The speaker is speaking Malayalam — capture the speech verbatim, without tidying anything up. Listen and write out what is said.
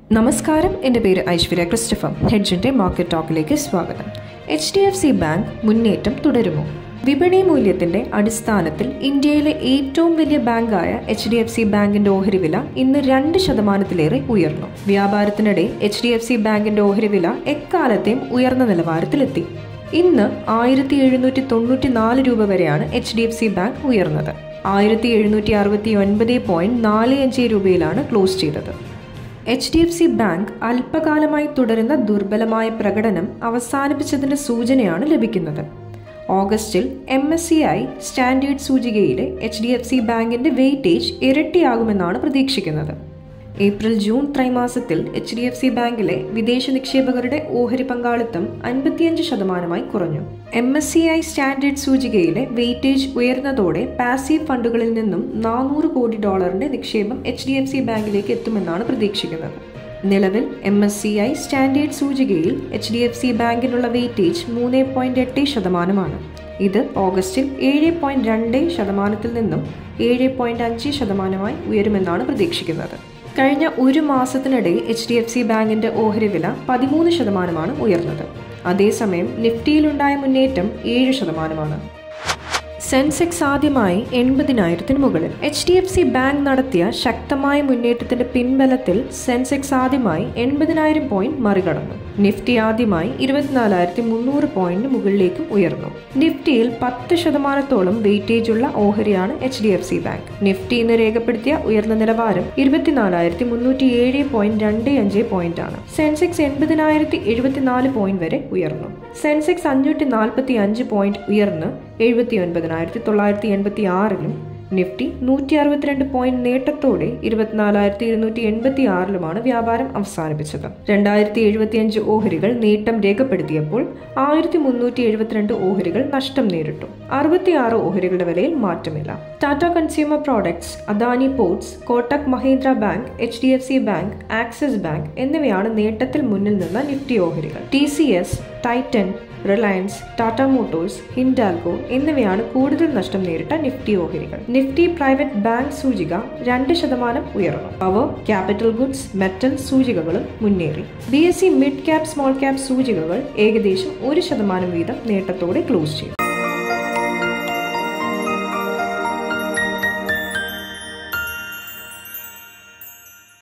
നമസ്കാരം, എൻ്റെ പേര് ഐശ്വര്യ ക്രിസ്റ്റഫർ. ഹെഡ്ജിൻ്റെ മാർക്കറ്റ് ടോക്കിലേക്ക് സ്വാഗതം. H D F C bank മുന്നേറ്റം തുടരുമോ? വിപണി മൂല്യത്തിന്റെ അടിസ്ഥാനത്തിൽ ഇന്ത്യയിലെ ഏറ്റവും വലിയ ബാങ്കായ എച്ച് ഡി എഫ് സി ബാങ്കിന്റെ ഓഹരി വില ഇന്ന് രണ്ട് ശതമാനത്തിലേറെ ഉയർന്നു. വ്യാപാരത്തിനിടെ എച്ച് ഡി എഫ് സി ബാങ്കിന്റെ ഓഹരി വില എക്കാലത്തെയും ഉയർന്ന നിലവാരത്തിലെത്തി. ഇന്ന് ആയിരത്തി എഴുന്നൂറ്റി തൊണ്ണൂറ്റി നാല് രൂപ വരെയാണ് H D F C bank ഉയർന്നത്. ആയിരത്തി എഴുന്നൂറ്റി അറുപത്തി ഒൻപത് പോയിന്റ് നാല് അഞ്ച് രൂപയിലാണ് ക്ലോസ് ചെയ്തത്. H D F C bank അല്പകാലമായി തുടരുന്ന ദുർബലമായ പ്രകടനം അവസാനിപ്പിച്ചതിന്റെ സൂചനയാണ് ലഭിക്കുന്നത്. ഓഗസ്റ്റിൽ M S C I standard സൂചികയിലെ എച്ച് ഡി എഫ് സി ബാങ്കിന്റെ വെയിറ്റേജ് ഇരട്ടിയാകുമെന്നാണ് പ്രതീക്ഷിക്കുന്നത്. ഏപ്രിൽ ജൂൺ ത്രൈമാസത്തിൽ എച്ച് ഡി എഫ് സി ബാങ്കിലെ വിദേശ നിക്ഷേപകരുടെ ഓഹരി പങ്കാളിത്തം അൻപത്തിയഞ്ച് ശതമാനമായി കുറഞ്ഞു. M S C I standard സൂചികയിലെ വെയിറ്റേജ് ഉയർന്നതോടെ പാസീവ് ഫണ്ടുകളിൽ നിന്നും നാനൂറ് കോടി ഡോളറിന്റെ നിക്ഷേപം എച്ച് ഡി എഫ് സി ബാങ്കിലേക്ക് എത്തുമെന്നാണ് പ്രതീക്ഷിക്കുന്നത്. നിലവിൽ M S C I standard സൂചികയിൽ എച്ച് ഡി എഫ് സി ബാങ്കിനുള്ള വെയിറ്റേജ് മൂന്ന് പോയിന്റ് എട്ട് ശതമാനമാണ്. ഇത് ഓഗസ്റ്റിൽ ഏഴ് പോയിന്റ് രണ്ട് ശതമാനത്തിൽ നിന്നും ഏഴ് പോയിന്റ് അഞ്ച് ശതമാനമായി ഉയരുമെന്നാണ് പ്രതീക്ഷിക്കുന്നത്. കഴിഞ്ഞ ഒരു മാസത്തിനിടെ എച്ച് ഡി എഫ് സി ബാങ്കിന്റെ ഓഹരി വില പതിമൂന്ന് ശതമാനമാണ് ഉയർന്നത്. അതേസമയം നിഫ്റ്റിയിലുണ്ടായ മുന്നേറ്റം ഏഴ് ശതമാനമാണ്. സെൻസെക്സ് ആദ്യമായി എൺപതിനായിരത്തിന് മുകളിൽ. H D F C bank നടത്തിയ ശക്തമായ മുന്നേറ്റത്തിന്റെ പിൻബലത്തിൽ സെൻസെക്സ് ആദ്യമായി എൺപതിനായിരം പോയിന്റ് മറികടന്നു. നിഫ്റ്റി ആദ്യമായി ഇരുപത്തിനാലായിരത്തി മുന്നൂറ് പോയിന്റിന് മുകളിലേക്കും ഉയർന്നു. നിഫ്റ്റിയിൽ പത്ത് ശതമാനത്തോളം വെയിറ്റേജ് ഉള്ള ഓഹരിയാണ് H D F C bank. Nifty ഇന്ന് രേഖപ്പെടുത്തിയ ഉയർന്ന നിലവാരം ഇരുപത്തിനാലായിരത്തി മുന്നൂറ്റി ഏഴ് പോയിന്റ് രണ്ട് അഞ്ച് പോയിന്റ് ആണ്. സെൻസെക്സ് എൺപതിനായിരത്തി എഴുപത്തിനാല് പോയിന്റ് വരെ ഉയർന്നു. സെൻസെക്സ് അഞ്ഞൂറ്റി നാൽപ്പത്തി അഞ്ച് പോയിന്റ് ഉയർന്ന് എഴുപത്തി ഒൻപതിനായിരത്തി തൊള്ളായിരത്തി എൺപത്തി ആറിലും നിഫ്റ്റി നൂറ്റി അറുപത്തിരണ്ട് പോയിന്റ് നേട്ടത്തോടെ ഇരുപത്തിനാലായിരത്തി ഇരുന്നൂറ്റി എൺപത്തി ആറിലുമാണ് വ്യാപാരം അവസാനിപ്പിച്ചത്. രണ്ടായിരത്തി എഴുപത്തി അഞ്ച് ഓഹരികൾ നേട്ടം രേഖപ്പെടുത്തിയപ്പോൾ ആയിരത്തി മുന്നൂറ്റി എഴുപത്തിരണ്ട് ഓഹരികൾ നഷ്ടം നേരിട്ടു. അറുപത്തിയാറ് ഓഹരികളുടെ വിലയിൽ മാറ്റമില്ല. Tata consumer products, Adani ports, Kotak Mahindra bank, H D F C bank, Axis bank എന്നിവയാണ് നേട്ടത്തിൽ മുന്നിൽ നിന്ന നിഫ്റ്റി ഓഹരികൾ. T C S, Titan, Reliance, Tata motors, Hindalco എന്നിവയാണ് കൂടുതൽ നഷ്ടം നേരിട്ട നിഫ്റ്റി ഓഹരികൾ. നിഫ്റ്റി പ്രൈവറ്റ് ബാങ്ക് സൂചിക രണ്ട് ശതമാനം ഉയർന്നു. പവർ, ക്യാപിറ്റൽ ഗുഡ്സ്, മെറ്റൽ സൂചികകളും മുന്നേറി. B S C mid cap, small cap സൂചികകൾ ഏകദേശം ഒരു ശതമാനം വീതം നേട്ടത്തോടെ ക്ലോസ് ചെയ്തു.